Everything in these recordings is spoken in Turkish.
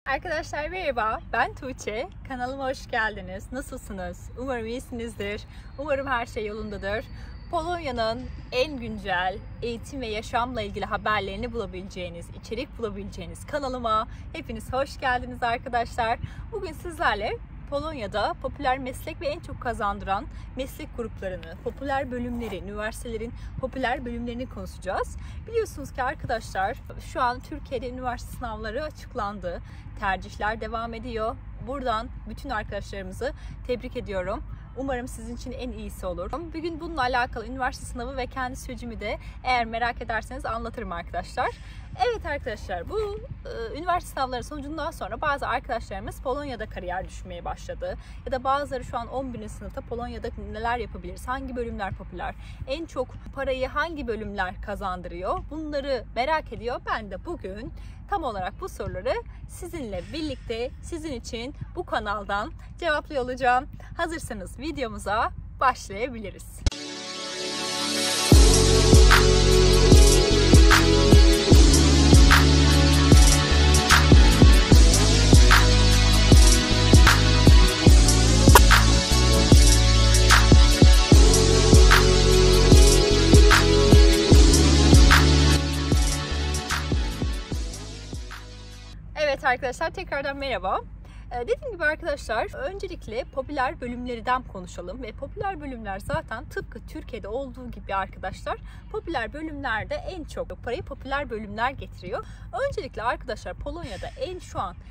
Arkadaşlar merhaba, ben Tuğçe. Kanalıma hoş geldiniz. Nasılsınız? Umarım iyisinizdir. Umarım her şey yolundadır. Polonya'nın en güncel eğitim ve yaşamla ilgili haberlerini bulabileceğiniz, içerik bulabileceğiniz kanalıma hepiniz hoş geldiniz arkadaşlar. Bugün sizlerle Polonya'da popüler meslek ve en çok kazandıran meslek gruplarını, popüler bölümleri, üniversitelerin popüler bölümlerini konuşacağız. Biliyorsunuz ki arkadaşlar şu an Türkiye'de üniversite sınavları açıklandı. Tercihler devam ediyor. Buradan bütün arkadaşlarımızı tebrik ediyorum. Umarım sizin için en iyisi olur. Bugün bununla alakalı üniversite sınavı ve kendi sürecimi de eğer merak ederseniz anlatırım arkadaşlar. Evet arkadaşlar, bu üniversite sınavları sonucundan sonra bazı arkadaşlarımız Polonya'da kariyer düşmeye başladı. Ya da bazıları şu an 11. sınıfta Polonya'da neler yapabiliriz, hangi bölümler popüler, en çok parayı hangi bölümler kazandırıyor, bunları merak ediyor. Ben de bugün tam olarak bu soruları sizinle birlikte sizin için bu kanaldan cevaplıyor olacağım. Hazırsanız videomuza başlayabiliriz. Evet arkadaşlar, tekrardan merhaba. Dediğim gibi arkadaşlar, öncelikle popüler bölümlerden konuşalım ve popüler bölümler zaten tıpkı Türkiye'de olduğu gibi arkadaşlar, popüler bölümlerde en çok parayı popüler bölümler getiriyor. Öncelikle arkadaşlar, Polonya'da şu an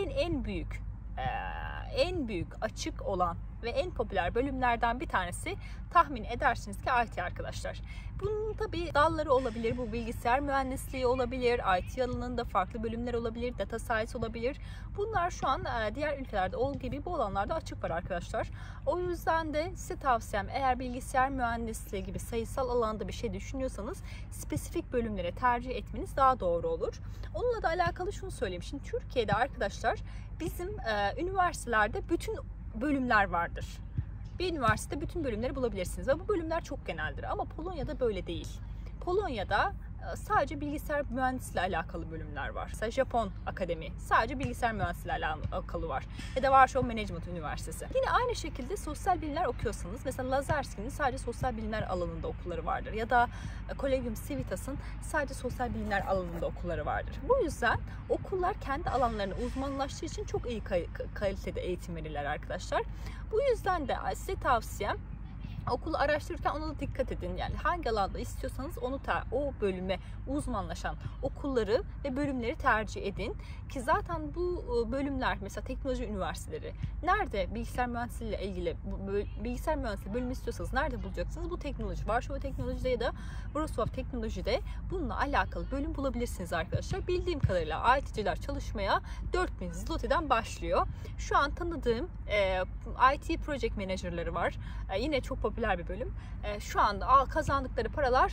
en büyük açık olan ve en popüler bölümlerden bir tanesi tahmin edersiniz ki IT arkadaşlar. Bunun tabi dalları olabilir, bu bilgisayar mühendisliği olabilir, IT alanında farklı bölümler olabilir, data science olabilir. Bunlar şu an diğer ülkelerde olduğu gibi bu alanlarda açık var arkadaşlar. O yüzden de size tavsiyem, eğer bilgisayar mühendisliği gibi sayısal alanda bir şey düşünüyorsanız spesifik bölümlere tercih etmeniz daha doğru olur. Onunla da alakalı şunu söyleyeyim. Şimdi Türkiye'de arkadaşlar bizim üniversitelerde bütün bölümler vardır. Bir üniversitede bütün bölümleri bulabilirsiniz ve bu bölümler çok geneldir. Ama Polonya'da böyle değil. Polonya'da sadece bilgisayar mühendisliği alakalı bölümler var. Mesela Japon Akademi sadece bilgisayar mühendisliği alakalı var. Ya da Warsaw Management Üniversitesi. Yine aynı şekilde sosyal bilimler okuyorsanız mesela Lazarski'nin sadece sosyal bilimler alanında okulları vardır. Ya da Collegium Civitas'ın sadece sosyal bilimler alanında okulları vardır. Bu yüzden okullar kendi alanlarını uzmanlaştığı için çok iyi kalitede eğitim verirler arkadaşlar. Bu yüzden de size tavsiyem, okulu araştırırken ona da dikkat edin. Yani hangi alanda istiyorsanız o bölüme uzmanlaşan okulları ve bölümleri tercih edin. Ki zaten bu bölümler, mesela teknoloji üniversiteleri, nerede bilgisayar mühendisliği ile ilgili bilgisayar mühendisliği bölümü istiyorsanız nerede bulacaksınız? Bu teknoloji, Warsaw Teknoloji'de ya da Wrocław Teknoloji'de bununla alakalı bölüm bulabilirsiniz arkadaşlar. Bildiğim kadarıyla IT'ciler çalışmaya 4000 zloty'den başlıyor. Şu an tanıdığım IT Project Manager'ları var. Yine çok popüler bir bölüm. Şu anda kazandıkları paralar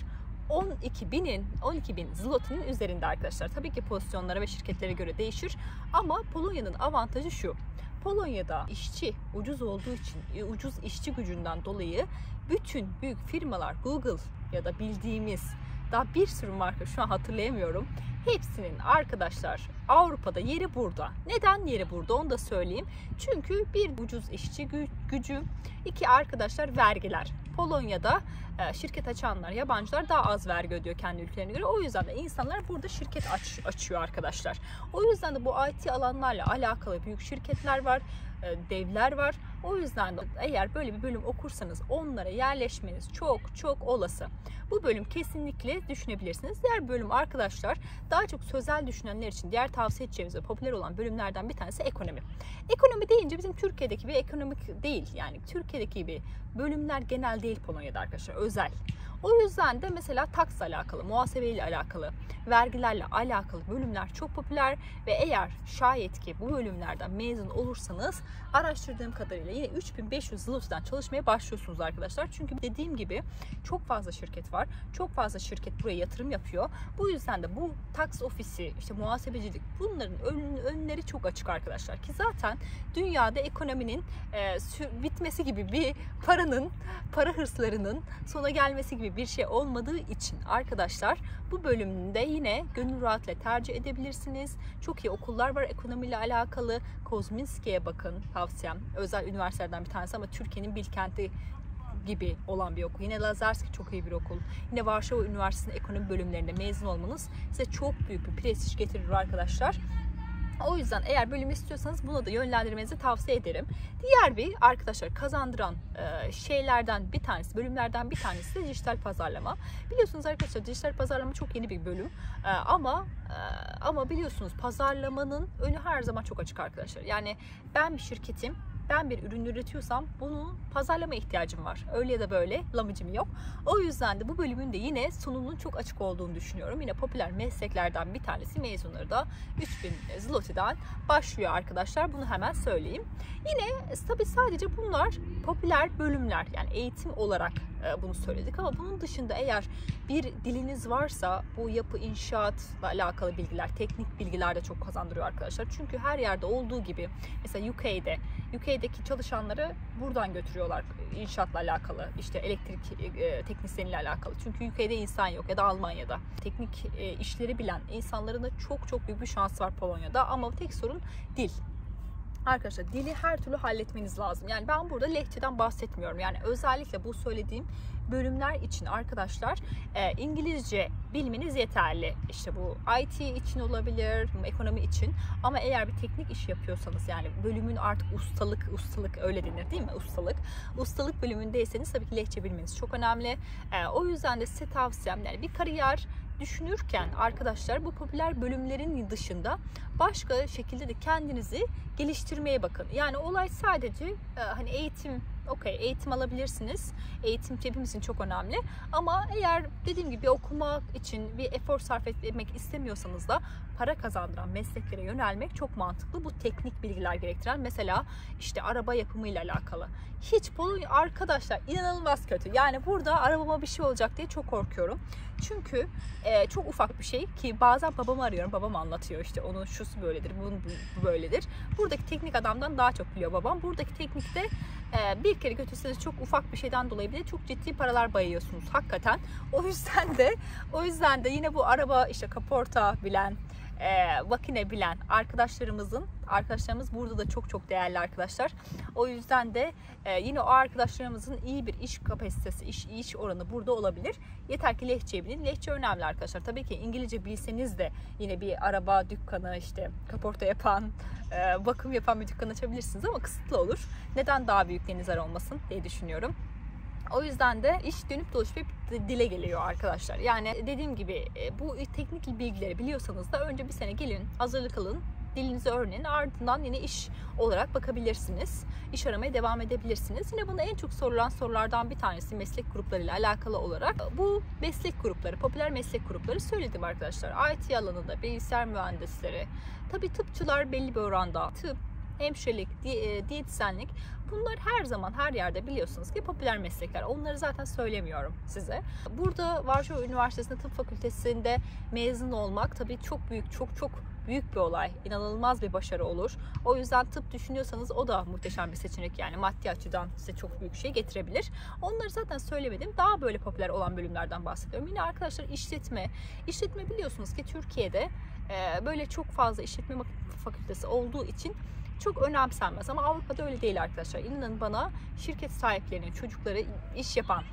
12.000 zloty'nin üzerinde arkadaşlar. Tabii ki pozisyonlara ve şirketlere göre değişir. Ama Polonya'nın avantajı şu: Polonya'da işçi ucuz olduğu için, ucuz işçi gücünden dolayı bütün büyük firmalar, Google ya da bildiğimiz daha bir sürü marka şu an hatırlayamıyorum, hepsinin arkadaşlar Avrupa'da yeri burada. Neden yeri burada onu da söyleyeyim. Çünkü bir, ucuz işçi gücü, iki arkadaşlar vergiler. Polonya'da şirket açanlar, yabancılar daha az vergi ödüyor kendi ülkelerine göre. O yüzden de insanlar burada şirket açıyor arkadaşlar. O yüzden de bu IT alanlarla alakalı büyük şirketler var, devler var. O yüzden de eğer böyle bir bölüm okursanız onlara yerleşmeniz çok olası. Bu bölüm kesinlikle düşünebilirsiniz. Diğer bölüm arkadaşlar daha çok sözel düşünenler için diğer tavsiye edeceğimiz ve popüler olan bölümlerden bir tanesi ekonomi. Ekonomi deyince bizim Türkiye'deki bir ekonomik değil. Yani Türkiye'deki gibi bölümler genel değil Polonya'da arkadaşlar, özel. O yüzden de mesela taksla alakalı, muhasebeyle alakalı, vergilerle alakalı bölümler çok popüler ve eğer şayet ki bu bölümlerden mezun olursanız araştırdığım kadarıyla yine 3500 zloty'den çalışmaya başlıyorsunuz arkadaşlar. Çünkü dediğim gibi çok fazla şirket var. Çok fazla şirket buraya yatırım yapıyor. Bu yüzden de bu tax ofisi, işte muhasebecilik, bunların önleri çok açık arkadaşlar. Ki zaten dünyada ekonominin bitmesi gibi bir para hırslarının sona gelmesi gibi gibi bir şey olmadığı için arkadaşlar bu bölümünde yine gönül rahatla tercih edebilirsiniz. Çok iyi okullar var ekonomiyle alakalı. Kozminski'ye bakın, tavsiyem. Özel üniversitelerden bir tanesi ama Türkiye'nin Bilkent'i gibi olan bir okul. Yine Lazarski çok iyi bir okul. Yine Varşova Üniversitesi'nin ekonomi bölümlerinde mezun olmanız size çok büyük bir prestij getirir arkadaşlar. O yüzden eğer bölüm istiyorsanız buna da yönlendirmenizi tavsiye ederim. Diğer bir arkadaşlar kazandıran şeylerden bir tanesi, bölümlerden bir tanesi de dijital pazarlama. Biliyorsunuz arkadaşlar dijital pazarlama çok yeni bir bölüm ama biliyorsunuz pazarlamanın önü her zaman çok açık arkadaşlar. Yani ben bir şirketim, ben bir ürün üretiyorsam bunun pazarlama ihtiyacım var. Öyle ya da böyle lamıcım yok. O yüzden de bu bölümün de yine sunulunun çok açık olduğunu düşünüyorum. Yine popüler mesleklerden bir tanesi, mezunları da 3000 zloty'den başlıyor arkadaşlar. Bunu hemen söyleyeyim. Yine tabii sadece bunlar popüler bölümler. Yani eğitim olarak bunu söyledik ama bunun dışında eğer bir diliniz varsa bu yapı inşaatla alakalı bilgiler, teknik bilgiler de çok kazandırıyor arkadaşlar. Çünkü her yerde olduğu gibi mesela UK'deki çalışanları buradan götürüyorlar inşaatla alakalı, işte elektrik teknisyeniyle alakalı. Çünkü UK'de insan yok ya da Almanya'da. Teknik işleri bilen insanların da çok büyük bir şansı var Polonya'da ama tek sorun dil. Arkadaşlar dili her türlü halletmeniz lazım. Yani ben burada lehçeden bahsetmiyorum. Yani özellikle bu söylediğim bölümler için arkadaşlar İngilizce bilmeniz yeterli. İşte bu IT için olabilir, ekonomi için. Ama eğer bir teknik iş yapıyorsanız yani bölümün artık ustalık öyle denir değil mi? Ustalık bölümündeyseniz tabii ki lehçe bilmeniz çok önemli. O yüzden de size tavsiyem yani bir kariyer düşünürken arkadaşlar bu popüler bölümlerin dışında başka şekilde de kendinizi geliştirmeye bakın. Yani olay sadece hani eğitim alabilirsiniz. Eğitim hepimiz için çok önemli. Ama eğer dediğim gibi okumak için bir efor sarf etmek istemiyorsanız da para kazandıran mesleklere yönelmek çok mantıklı. Bu teknik bilgiler gerektiren mesela işte araba yapımıyla alakalı. Hiç Polonya arkadaşlar inanılmaz kötü. Yani burada arabama bir şey olacak diye çok korkuyorum. Çünkü çok ufak bir şey ki bazen babamı arıyorum. Babam anlatıyor işte onun şusu böyledir, bu böyledir. Buradaki teknik adamdan daha çok biliyor babam. Buradaki teknikte bir kere götürseniz çok ufak bir şeyden dolayı bile çok ciddi paralar bayıyorsunuz hakikaten. O yüzden de yine bu araba işte kaporta bilen, makine bilen arkadaşlarımız burada da çok değerli arkadaşlar. O yüzden de yine o arkadaşlarımızın iyi bir iş kapasitesi, iş oranı burada olabilir. Yeter ki lehçeyi bilin. Lehçe önemli arkadaşlar. Tabii ki İngilizce bilseniz de yine bir araba dükkanı, işte kaporta yapan, bakım yapan bir dükkan açabilirsiniz ama kısıtlı olur. Neden daha büyük denizler olmasın diye düşünüyorum. O yüzden de iş dönüp dolaşıp dile geliyor arkadaşlar. Yani dediğim gibi bu teknik bilgileri biliyorsanız da önce bir sene gelin, hazırlık alın, dilinizi öğrenin, ardından yine iş olarak bakabilirsiniz. İş aramaya devam edebilirsiniz. Yine buna en çok sorulan sorulardan bir tanesi meslek gruplarıyla alakalı olarak bu meslek grupları, popüler meslek grupları söyledim arkadaşlar. IT alanında bilgisayar mühendisleri, tabii tıpçılar belli bir oranda, tıp, hemşirelik, diyetisyenlik, bunlar her zaman her yerde biliyorsunuz ki popüler meslekler. Onları zaten söylemiyorum size. Burada Varşova Üniversitesi'nde tıp fakültesinde mezun olmak tabii çok büyük bir olay. İnanılmaz bir başarı olur. O yüzden tıp düşünüyorsanız o da muhteşem bir seçenek. Yani maddi açıdan size çok büyük şey getirebilir. Onları zaten söylemedim. Daha böyle popüler olan bölümlerden bahsediyorum. Yine arkadaşlar işletme. İşletme biliyorsunuz ki Türkiye'de böyle çok fazla işletme fakültesi olduğu için çok önemsenmez ama Avrupa'da öyle değil arkadaşlar. İnanın bana şirket sahiplerinin çocukları iş yapan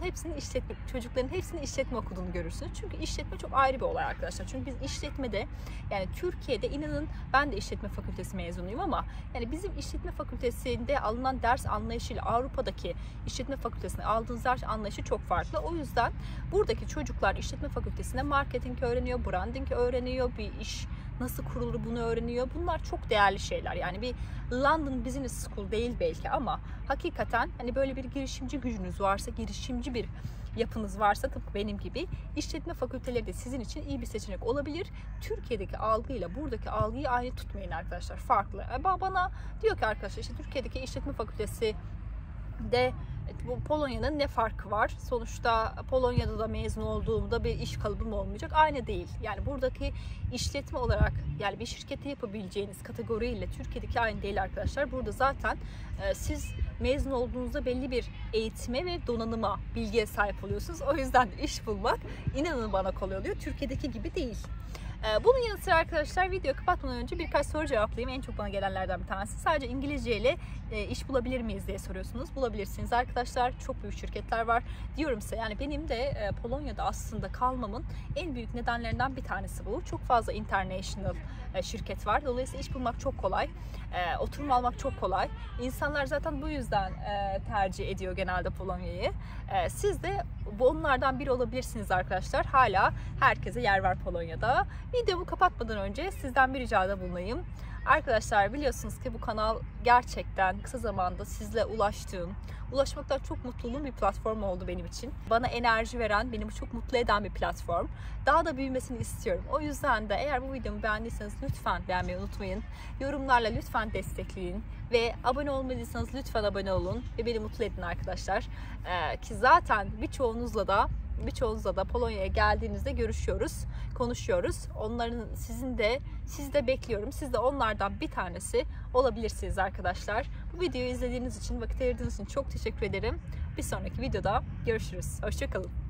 çocukların hepsinin işletme okuduğunu görürsünüz. Çünkü işletme çok ayrı bir olay arkadaşlar. Çünkü biz işletmede yani Türkiye'de inanın ben de işletme fakültesi mezunuyum ama yani bizim işletme fakültesinde alınan ders anlayışıyla Avrupa'daki işletme fakültesinde aldığınız ders anlayışı çok farklı. O yüzden buradaki çocuklar işletme fakültesinde marketing öğreniyor, branding öğreniyor, bir iş nasıl kurulur bunu öğreniyor. Bunlar çok değerli şeyler. Yani bir London Business School değil belki ama hakikaten hani böyle bir girişimci gücünüz varsa, girişimci bir yapınız varsa tıpkı benim gibi işletme fakülteleri de sizin için iyi bir seçenek olabilir. Türkiye'deki algıyla buradaki algıyı aynı tutmayın arkadaşlar. Farklı. Bana diyor ki arkadaşlar işte Türkiye'deki işletme fakültesi de bu Polonya'nın ne farkı var? Sonuçta Polonya'da da mezun olduğumda bir iş kalıbım olmayacak. Aynı değil. Yani buradaki işletme olarak yani bir şirkette yapabileceğiniz kategoriyle Türkiye'deki aynı değil arkadaşlar. Burada zaten siz mezun olduğunuzda belli bir eğitime ve donanıma, bilgiye sahip oluyorsunuz. O yüzden iş bulmak inanın bana kolay oluyor. Türkiye'deki gibi değil. Bunun yanı sıra arkadaşlar video kapatmadan önce birkaç soru cevaplayayım. En çok bana gelenlerden bir tanesi. Sadece İngilizce ile iş bulabilir miyiz diye soruyorsunuz. Bulabilirsiniz arkadaşlar. Çok büyük şirketler var. Diyorum size yani benim de Polonya'da aslında kalmamın en büyük nedenlerinden bir tanesi bu. Çok fazla international şirket var. Dolayısıyla iş bulmak çok kolay. Oturum almak çok kolay. İnsanlar zaten bu yüzden tercih ediyor genelde Polonya'yı. Siz de onlardan biri olabilirsiniz arkadaşlar. Hala herkese yer var Polonya'da. Videomu kapatmadan önce sizden bir ricada bulunayım. Arkadaşlar biliyorsunuz ki bu kanal gerçekten kısa zamanda sizle ulaşmaktan çok mutlu olduğum bir platform oldu benim için. Bana enerji veren, beni çok mutlu eden bir platform. Daha da büyümesini istiyorum. O yüzden de eğer bu videomu beğendiyseniz lütfen beğenmeyi unutmayın. Yorumlarla lütfen destekleyin. Ve abone olmadıysanız lütfen abone olun ve beni mutlu edin arkadaşlar. Ki zaten birçoğunuzla da Polonya'ya geldiğinizde görüşüyoruz, konuşuyoruz. Sizi de bekliyorum. Siz de onlardan bir tanesi olabilirsiniz arkadaşlar. Bu videoyu izlediğiniz için, vakit ayırdığınız için çok teşekkür ederim. Bir sonraki videoda görüşürüz. Hoşça kalın.